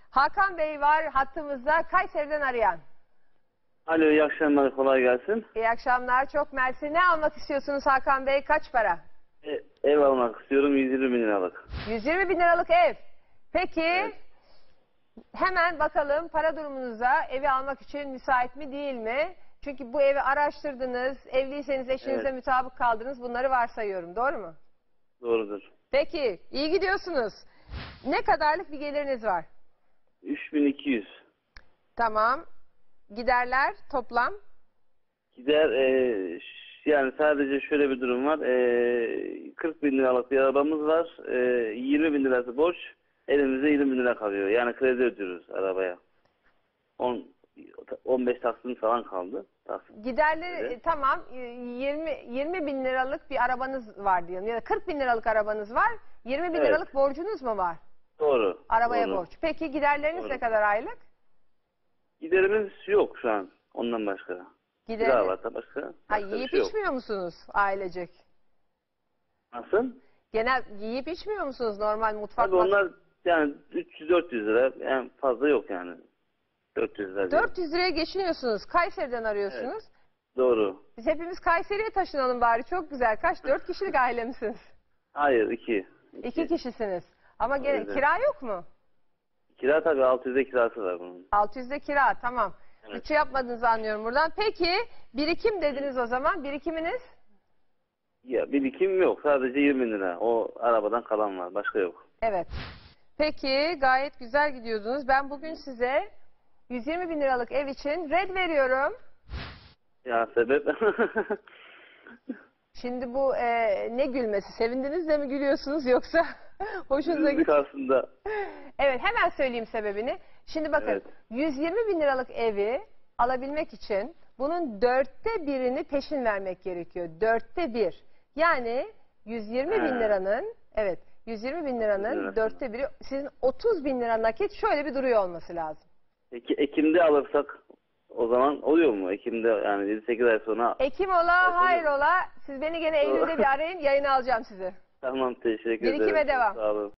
Hakan Bey var hattımızda, Kayseri'den arayan. Alo, iyi akşamlar, kolay gelsin. İyi akşamlar, çok mersi. Ne almak istiyorsunuz Hakan Bey? Kaç para? Ev almak istiyorum, 120 bin liralık. 120 bin liralık ev. Peki, Evet. hemen bakalım para durumunuza, evi almak için müsait mi değil mi? Çünkü bu evi araştırdınız, evliyseniz eşinizle Evet. mutabık kaldınız. Bunları varsayıyorum, doğru mu? Doğrudur. Peki, iyi gidiyorsunuz. Ne kadarlık bir geliriniz var? 3200. Tamam. Giderler toplam? Gider, yani sadece şöyle bir durum var. 40 bin liralık bir arabamız var. 20 bin lirası borç. Elimizde 20 bin lira kalıyor. Yani kredi ödüyoruz arabaya. 15 taksit falan kaldı. Giderleri Evet. tamam 20 bin liralık bir arabanız var diyelim ya da 40 bin liralık arabanız var, 20 bin Evet. liralık borcunuz mu var? Doğru. Arabaya doğru. borç. Peki giderleriniz Doğru. ne kadar aylık? Giderimiz yok şu an. Ondan başka. Kira Gideriniz... var da başka. Ha, Başka bir yiyip şey yok. içmiyor musunuz ailecek? Nasıl? Genel yiyip içmiyor musunuz normal mutfak? Tabii onlar yani 300-400 lira, yani fazla yok yani. 400 lira. 400 liraya geçiniyorsunuz. Kayseri'den arıyorsunuz. Evet. Doğru. Biz hepimiz Kayseri'ye taşınalım bari. Çok güzel. Kaç? 4 kişilik aile misiniz? Hayır, 2. 2 kişisiniz. Ama gene Evet. kira yok mu? Kira tabii 600'de kirası var bunun. 600'de kira, tamam. Evet. Bütçe yapmadığınızı anlıyorum buradan. Peki birikim dediniz o zaman. Birikiminiz? Ya birikim yok. Sadece 20 lira. O arabadan kalan var. Başka yok. Evet. Peki gayet güzel gidiyordunuz. Ben bugün size 120 bin liralık ev için red veriyorum. Ya sebep? Şimdi bu ne gülmesi? Sevindiniz de mi gülüyorsunuz yoksa hoşunuza Üzüldük gitti? aslında. Evet, hemen söyleyeyim sebebini. Şimdi bakın, Evet. 120 bin liralık evi alabilmek için bunun 1/4'ünü peşin vermek gerekiyor. 1/4. Yani 120 bin He. liranın, evet 120 bin liranın lirası. 1/4'ü sizin 30 bin lira nakit şöyle bir duruyor olması lazım. Peki Ekim'de alırsak o zaman oluyor mu? Ekim'de yani 7-8 ay sonra. Ekim ola, hayır ola, siz beni gene Eylül'de bir arayın, yayına alacağım sizi. Tamam, teşekkür Birikime ederim. devam. Sağ olun.